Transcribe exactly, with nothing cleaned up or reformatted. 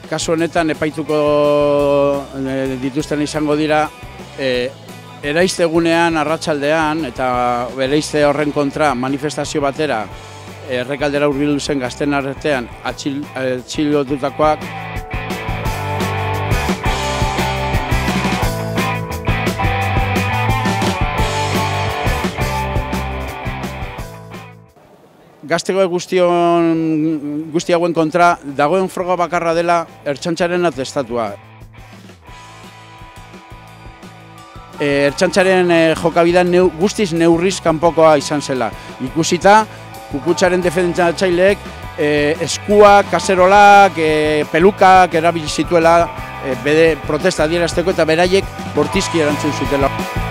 kasu honetan epaituko dituzten izango dira e, eraiztegunean arratsaldean eta bereizte horren kontra manifestazio batera Errekaldera hurbildu zen gazten artean atxilotutakoak. Gaztego guztion, guzti hauen kontra dagoen froga bakarra dela Ertzaintzaren atestatua. E, Ertzaintzaren e, jokabidean neu, guztiz neurriz kanpokoa izan zela. Ikusita, Kukutzaren defendatzaileek e, eskuak, kaserolak, e, pelukak erabili zituela e, bere protesta adierazteko eta beraiek bortizki erantzun zutela.